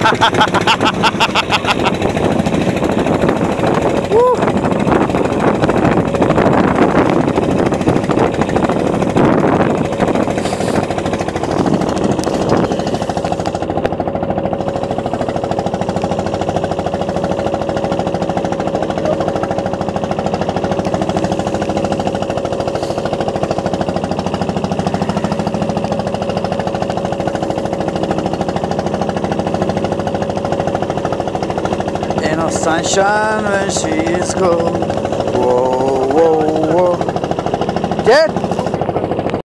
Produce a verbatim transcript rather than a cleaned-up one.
No sunshine when she is gone. Whoa, whoa, whoa. Get